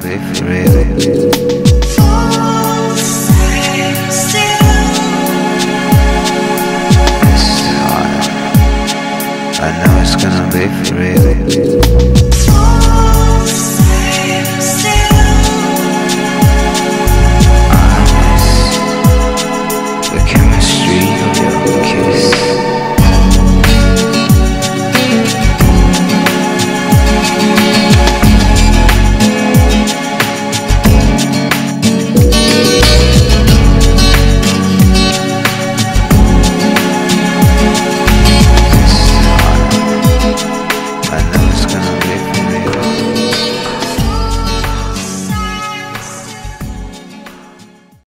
be for real. It's hard. I know it's gonna be for real.